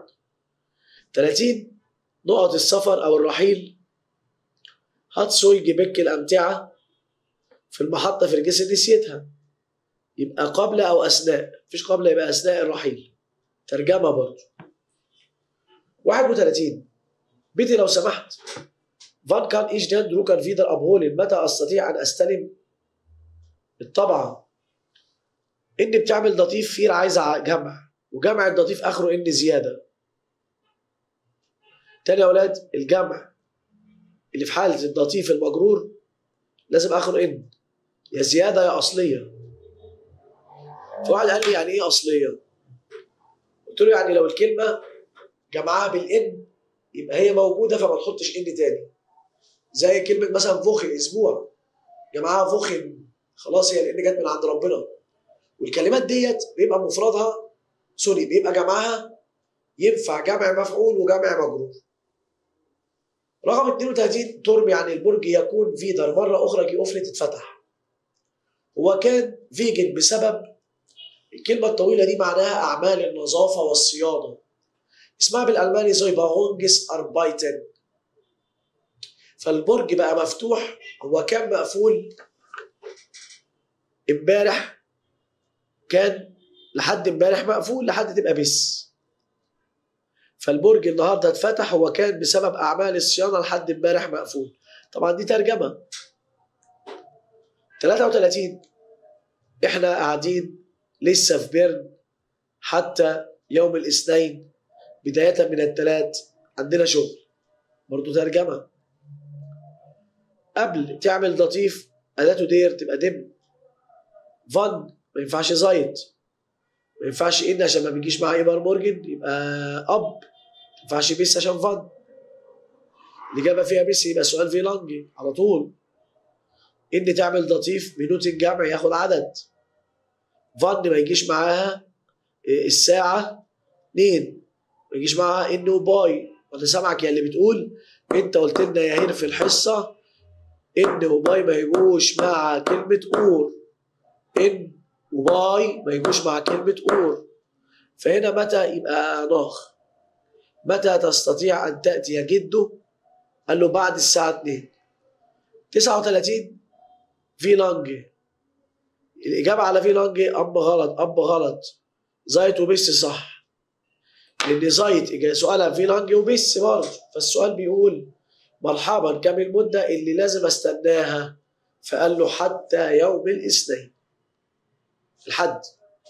ثلاثين نقط السفر او الرحيل. هاتسوي جيبك الامتعه في المحطه في الجسر نسيتها، يبقى قبل او اثناء. مفيش قبل، يبقى اثناء الرحيل. ترجمه برضه. واحد وثلاثين بيتي لو سمحت فان كان ايش دان دروكان فيدر ابهولين، متى استطيع ان استلم الطبعه؟ ان بتعمل ضطيف فير عايزه جمع، وجمع الضطيف اخره ان زياده. تاني يا اولاد الجمع اللي في حاله الضطيف المجرور لازم اخره ان، يا زياده يا اصليه. فواحد قال لي يعني ايه اصليه؟ قلت له يعني لو الكلمه جمعها بالان يبقى هي موجوده فما تحطش ان تاني. زي كلمه مثلا فوخن اسبوع، جمعها فوخن، خلاص هي الان جت من عند ربنا. والكلمات ديت بيبقى مفردها سوري بيبقى جمعها ينفع جمع مفعول وجمع مجرور. رقم اثنين وثلاثين تورم يعني البرج يكون فيدر مره اخرى كي اوفري تتفتح. هو كان فيجن بسبب الكلمه الطويله دي معناها اعمال النظافه والصيانه. اسمها بالالماني زي باهونجس اربايتن. فالبرج بقى مفتوح، هو كان مقفول امبارح كان لحد امبارح مقفول لحد تبقى بس. فالبرج النهارده اتفتح هو كان بسبب اعمال الصيانه لحد امبارح مقفول. طبعا دي ترجمه. ثلاثة وثلاثين احنا قاعدين لسه في بيرن حتى يوم الاثنين بدايه من الثلاث عندنا شغل. برضه ترجمه. قبل تعمل لطيف اداته دير تبقى دم. فان ما ينفعش زايت، ما ينفعش ان عشان ما بيجيش مع ايبر مورجن يبقى اب، ما ينفعش بيس عشان فان. الاجابه فيها بيس يبقى سؤال في لانجي على طول. ان تعمل لطيف بنوت الجمع ياخد عدد. فان ما يجيش معاها الساعه اتنين، ما يجيش معاها ان وباي. وانا سامعك يا اللي بتقول انت قلت لنا يا هير في الحصه ان وباي ما يجوش مع كلمه اور. ان وباي ما يجوش مع كلمه اور. فهنا متى يبقى ناخ. متى تستطيع ان تاتي يا جده؟ قال له بعد الساعه اتنين. تسعة وثلاثين في لانجي. الاجابه على في لانجي اب غلط. اب غلط. زايت وبس صح، لان زايت سؤالها في لانجي وبس برضه. فالسؤال بيقول مرحبا كم المده اللي لازم استناها؟ فقال له حتى يوم الاثنين. الحد.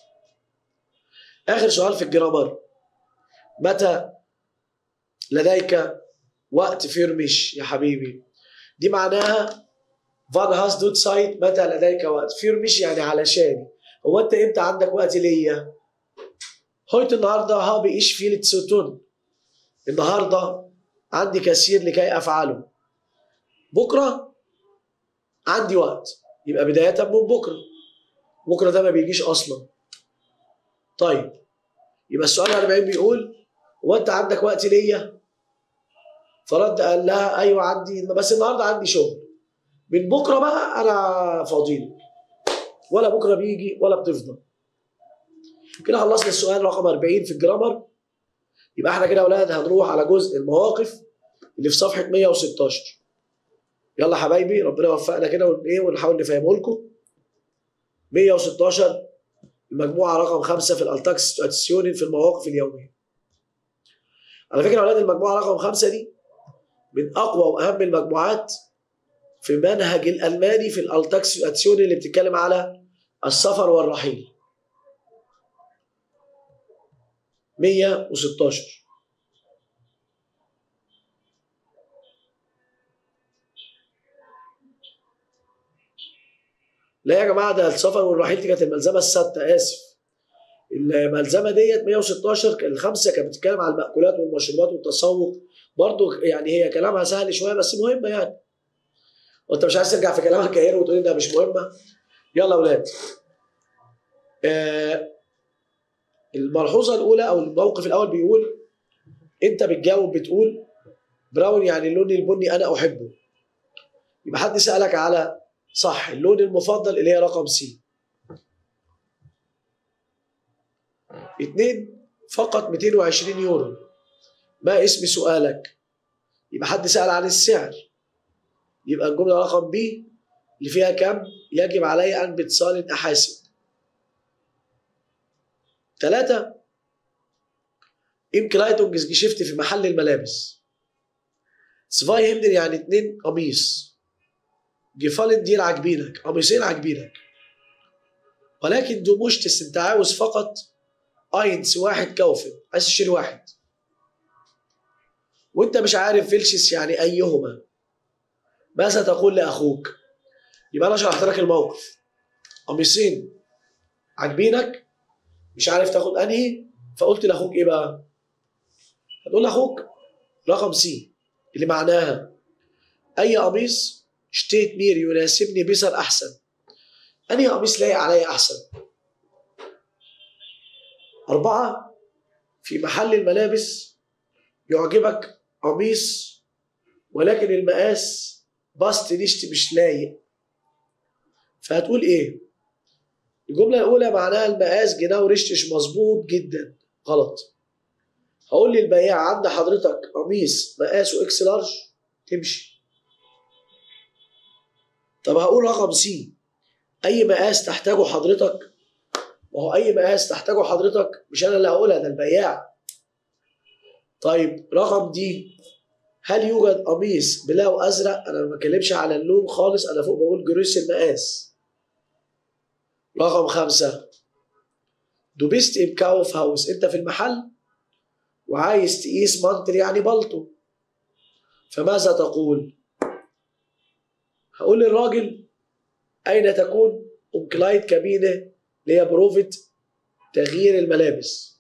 اخر سؤال في الجرامر. متى لديك وقت فيرمش يا حبيبي؟ دي معناها فان هاز دوت سايت متى لديك وقت فيرمش يعني علشان. هو انت امتى عندك وقت ليا؟ هويت النهارده هابي ايش فيلت سوتون. النهارده عندي كثير لكي افعله. بكره عندي وقت يبقى بدايه من بكره. بكره ده ما بيجيش اصلا. طيب يبقى السؤال أربعين بيقول هو انت عندك وقت ليا؟ فرد قال لها ايوه عندي بس النهارده عندي شغل. من بكره بقى انا فاضيلك. ولا بكره بيجي ولا بتفضى. كده خلصنا السؤال رقم أربعين في الجرامر. يبقى احنا كده يا اولاد هنروح على جزء المواقف اللي في صفحه مية وستاشر. يلا حبايبي ربنا يوفقنا كده وايه ونحاول نفهمه لكم. مية وستاشر المجموعه رقم خمسة في الالتاكس سيتواسيونين في المواقف اليوميه. على فكره يا اولاد المجموعه رقم خمسة دي من اقوى واهم المجموعات في منهج الالماني في الالتاكس سيتواسيونين اللي بتتكلم على السفر والرحيل. مية وستاشر. لا يا جماعه ده السفر والرحيل دي كانت الملزمه السادسه. اسف. الملزمه ديت مية وستاشر الخمسه كانت بتتكلم على المأكولات والمشروبات والتسوق. برضو يعني هي كلامها سهل شويه بس مهمه يعني. وانت مش عايز ترجع في كلامك يا هيرو وتقول ده مش مهمه؟ يلا يا اولاد. آه الملحوظه الاولى او الموقف الاول بيقول انت بتجاوب بتقول براون يعني اللون البني انا احبه. يبقى حد سالك على صح اللون المفضل اللي هي رقم سي. اتنين فقط مئتين وعشرين يورو. ما اسم سؤالك؟ يبقى حد سأل عن السعر. يبقى الجملة رقم بي اللي فيها كم يجب علي أن بتصال أحاسب. ثلاثة إم كلايتونجز جيشفت في محل الملابس. سفاي هيمدن يعني اتنين قميص. جيفالن دير عاجبينك قميصين عاجبينك. ولكن دو مشتس انت عاوز فقط اينس واحد كوفن عايز تشتري واحد. وانت مش عارف فيلشس يعني ايهما. ماذا تقول لاخوك؟ يبقى انا شرحت لك الموقف. قميصين عاجبينك مش عارف تاخد انهي فقلت لاخوك ايه بقى؟ هتقول لاخوك رقم سي اللي معناها اي قميص اشتريت مير يناسبني بيصر احسن. انهي قميص لايق عليا احسن؟ أربعة في محل الملابس يعجبك قميص ولكن المقاس باست نشت مش لايق. فهتقول ايه؟ الجملة الأولى معناها المقاس جناه ورشتش مظبوط جدا. غلط. هقول للبياع عند حضرتك قميص مقاسه اكس لارج تمشي. طب هقول رقم سي أي مقاس تحتاجه حضرتك ما هو اي مقاس تحتاجه حضرتك مش انا اللي هقولها، ده البياع. طيب رقم دي، هل يوجد قميص بلاو ازرق؟ انا ما بتكلمش على اللون خالص، انا فوق بقول جروس المقاس. رقم خمسة، دو بيست ام كاوف هاوس، انت في المحل وعايز تقيس منتر يعني بلطو، فماذا تقول؟ هقول للراجل اين تكون امكلايد كابينه اللي هي بروفة تغيير الملابس.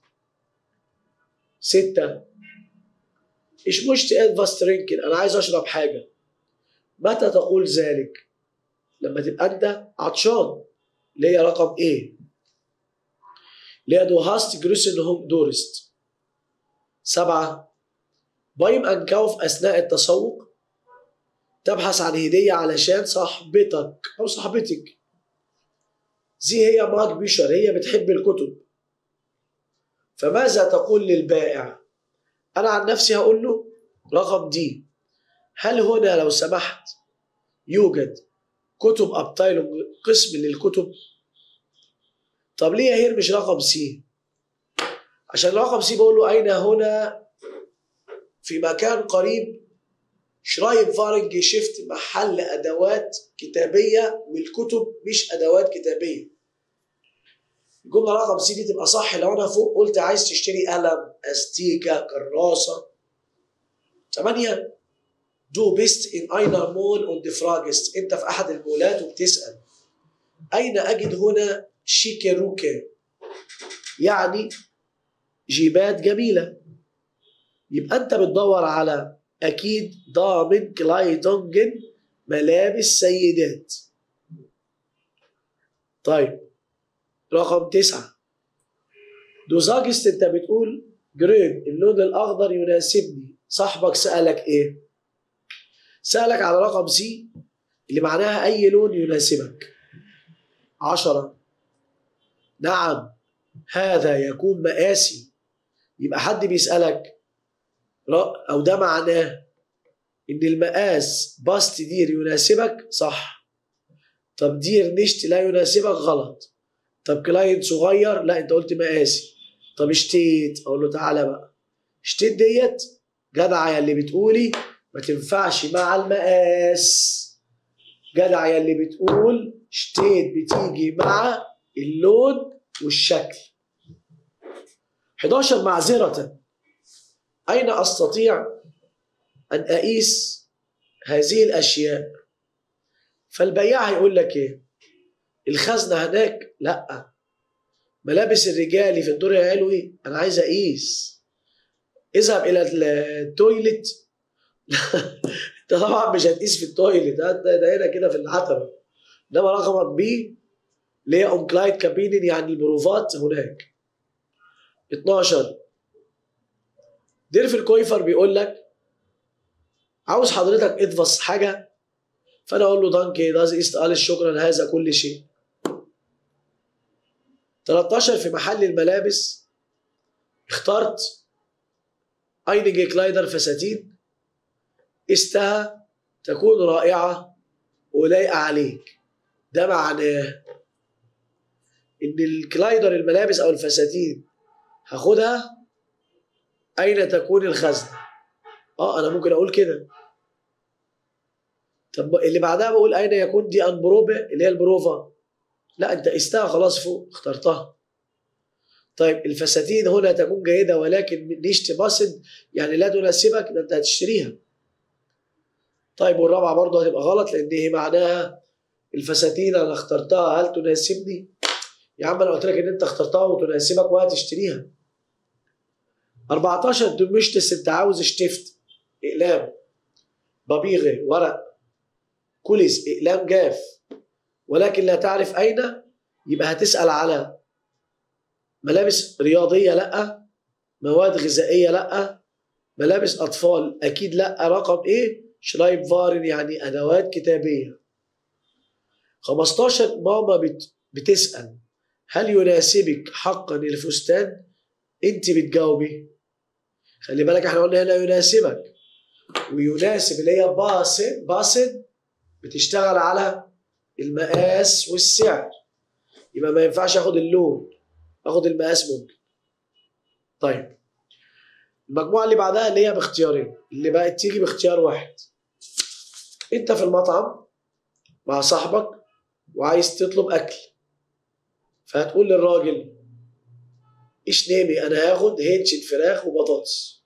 ستة، ايش مشت ادفاس ترينكن، انا عايز اشرب حاجة، متى تقول ذلك؟ لما تبقى انت عطشان، اللي هي رقم ايه؟ اللي هي دو هاست جروسن هوم دورست. سبعة، بايم انكاوف اثناء التسوق، تبحث عن هدية علشان صاحبتك او صاحبتك. زي هي ماك بيشر، هي بتحب الكتب، فماذا تقول للبائع؟ انا عن نفسي هقول له رقم دي، هل هنا لو سمحت يوجد كتب ابتايلونج قسم للكتب؟ طب ليه هير مش رقم سي؟ عشان رقم سي بقول له اين هنا في مكان قريب شرايب فارنج شيفت محل ادوات كتابيه، والكتب مش ادوات كتابيه. الجمله رقم سي دي تبقى صح لو انا فوق قلت عايز تشتري قلم، استيكه، كراسه. ثمانية، دو بيست ان اينر مول اون دي فراجست، انت في احد المولات وبتسال اين اجد هنا شيكيروكي، يعني جيبات جميله. يبقى انت بتدور على اكيد ضامن كلايدونجن ملابس سيدات. طيب رقم تسعة، دوزاجست، انت بتقول جرين اللون الاخضر يناسبني، صاحبك سألك ايه؟ سألك على رقم سي اللي معناها اي لون يناسبك. عشرة، نعم هذا يكون مقاسي، يبقى حد بيسألك او ده معناه ان المقاس باست دير يناسبك، صح. طب دير نشت لا يناسبك، غلط. طب كلاينت صغير، لا انت قلت مقاسي. طب اشتيت، اقول له تعالى بقى، اشتيت ديت جدع يا اللي بتقولي ما تنفعش مع المقاس، جدع يا اللي بتقول اشتيت بتيجي مع اللون والشكل. حداشر، معذرة، اين استطيع ان اقيس هذه الاشياء؟ فالبياع هيقول لك ايه؟ الخزنه هناك؟ لا. ملابس الرجالي في الدور العلوي؟ انا عايز اقيس. اذهب الى التويلت؟ انت طبعا مش هتقيس في التويلت، ده, ده هنا كده في العتبه. انما رقمك بي اللي هي اونكلايد كابينين، يعني البروفات هناك. اتناشر، ديرف الكويفر بيقول لك عاوز حضرتك ادفص حاجه، فانا اقول له دانكي داز ايست اليس، شكرا هذا كل شيء. تلتاشر، في محل الملابس اخترت اينجي كلايدر فساتين، استها تكون رائعه ولايقه عليك. ده معناه ان الكلايدر الملابس او الفساتين هاخدها اين تكون الخزنه. اه انا ممكن اقول كده. طب اللي بعدها بقول اين يكون دي انبروبه اللي هي البروفا، لا انت قستها خلاص فوق اخترتها. طيب الفساتين هنا تكون جيده ولكن نيشت باسد يعني لا تناسبك، ده انت هتشتريها. طيب والرابعه برضه هتبقى غلط لان هي معناها الفساتين انا اخترتها هل تناسبني؟ يا عم انا قلت لك ان انت اخترتها وتناسبك وهتشتريها. أربعتاشر، دمشتس، انت عاوز شتفت اقلام، بابيغه ورق، كوليس اقلام جاف، ولكن لا تعرف اين، يبقى هتسال على ملابس رياضيه، لا. مواد غذائيه، لا. ملابس اطفال اكيد لا. رقم ايه؟ شرايب فارن يعني ادوات كتابيه. خمستاشر، ماما بت بتسال هل يناسبك حقا الفستان؟ انت بتجاوبي. خلي بالك احنا قلنا هنا يناسبك ويناسب اللي هي باسد، باسد بتشتغل على المقاس والسعر، يبقى ما ينفعش اخد اللون. اخد المقاس ممكن. طيب المجموعه اللي بعدها اللي هي باختيارين، اللي بقت تيجي باختيار واحد. انت في المطعم مع صاحبك وعايز تطلب اكل، فهتقول للراجل ايش نامي، انا هاخد هيتشن فراخ وبطاطس.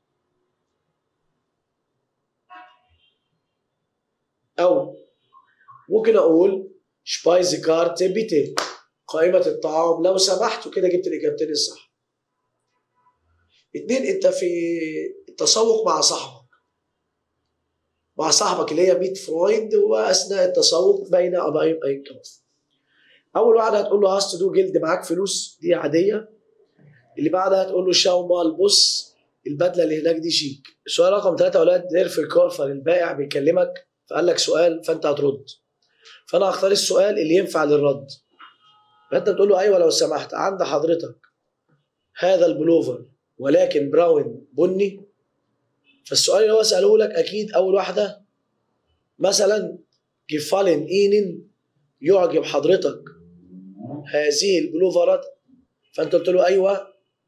او ممكن اقول شبايزي كارت بيتي، قائمة الطعام لو سمحت، وكده جبت الاجابتين الصح. اتنين، انت في التسوق مع صاحبك مع صاحبك اللي هي ميت فرويند، واثناء التسوق بين ابائين اينكم. اول واحده هتقول له هاست دو جلد، معاك فلوس، دي عاديه. اللي بعدها هتقول له شاو مال، بص البدله اللي هناك دي شيك. السؤال رقم ثلاثه اولاد دير في الكار، فالبائع بيكلمك فقال لك سؤال فانت هترد، فانا هختار السؤال اللي ينفع للرد. فانت بتقول له ايوه لو سمحت، عند حضرتك هذا البلوفر ولكن براون بني. فالسؤال اللي هو ساله لك اكيد اول واحده مثلا جيفالين اينن، يعجب حضرتك هذه البلوفرات؟ فانت قلت له ايوه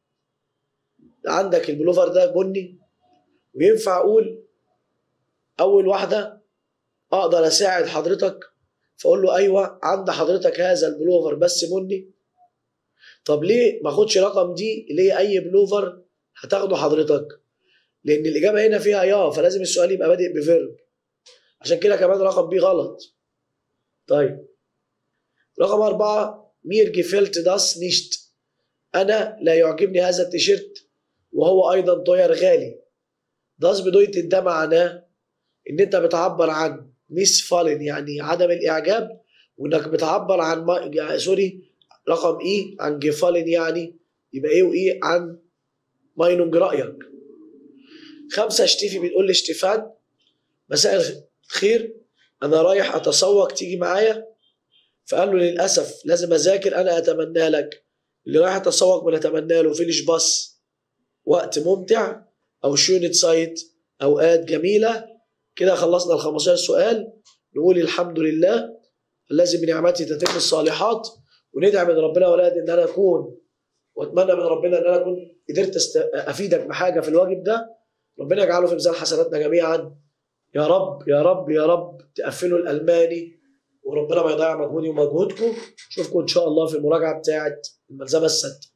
عندك البلوفر ده بني. وينفع اقول اول واحده اقدر اساعد حضرتك، فاقول له ايوه عند حضرتك هذا البلوفر بس بني. طب ليه ما اخدش رقم دي اللي هي اي بلوفر هتاخده حضرتك؟ لان الاجابه هنا فيها يا، فلازم السؤال يبقى بادئ بفيرب، عشان كده كمان رقم بي غلط. طيب رقم أربعة مير جيفيلت داس نيشت، أنا لا يعجبني هذا التيشيرت وهو أيضا طير غالي. داس بدوية ده معناه إن أنت بتعبر عن ميس فالن يعني عدم الإعجاب، وإنك بتعبر عن ما... سوري رقم إيه عن جيفالن، يعني يبقى إيه وإيه عن ماينونج رأيك. خمسة شتيفي بتقول لي اشتفان مساء الخير، أنا رايح أتسوق تيجي معايا؟ فقال له للأسف لازم أذاكر، أنا أتمنى لك. اللي رايح يتسوق بنتمنى له فيلش باص وقت ممتع، أو شونت سايت أوقات جميلة. كده خلصنا ال خمستاشر سؤال. نقول الحمد لله الذي بنعمته تتم الصالحات، وندعي من ربنا ولاد إن أنا أكون، وأتمنى من ربنا إن أنا أكون قدرت أفيدك بحاجة في الواجب ده. ربنا يجعله في ميزان حسناتنا جميعا يا رب يا رب يا رب. تقفلوا الألماني وربنا ما يضيع مجهودي ومجهودكم. اشوفكم ان شاء الله في المراجعه بتاعه الملزمه السادسه.